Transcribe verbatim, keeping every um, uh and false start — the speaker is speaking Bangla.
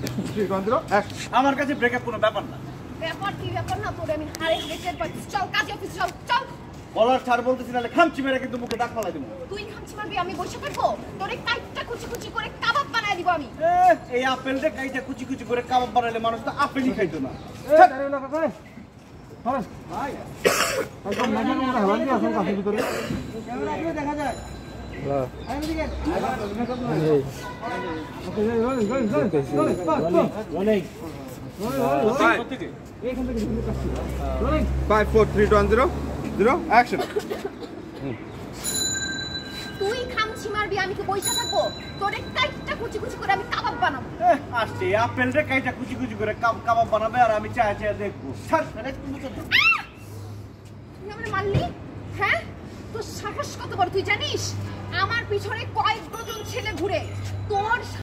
থ্রি ওয়ান জিরো আমার কাছে ব্রেকআপ কোনো ব্যাপার না। ব্যাপার কি ব্যাপার না তোরে আমি হারে হারে টের পাচ্ছি। চল কাজে অফিস চল চল। বলার ছাড় বলতেছি নালে খামচি মেরে কিন্তু মুখে দাগ ফালাই দেবো। তুই খামচি মারবি আমি বসে থাকবো? তোরে কাইটটা কুচি কুচি করে কাবাব বানায় দিব আমি। এই আপেলটা কাইটা কুচি কুচি করে কাবাব বানাইলে মানুষ তো আপেলই খাইতো না। ভাই একদম নাকি আমরা হালাল দিয়ে আসল কাছে ভিতরে ক্যামেরা আপনি দেখা যায়। হ্যাঁ আমি দিকে okay roll roll roll rolling এখান থেকে এখান থেকে শুরু করছি rolling five four three two one zero zero action তুই খামচি মারবি আমি কি বসে থাকবো? তোরে কাইটটা কুচি কুচি করে আমি কাবাব বানাবো। আসছে আপেলটা কাইটা কুচি কুচি করে কাবাব বানাবে আর আমি চাই চাই দেখবো। ছাড় ছাড় তুমি তো তুই আমারে মারলি? হ্যাঁ তোর সাহস কত বড় তুই জানিস? আমার পিছনে কয়েক ডজন ছেলে ঘুরে তোর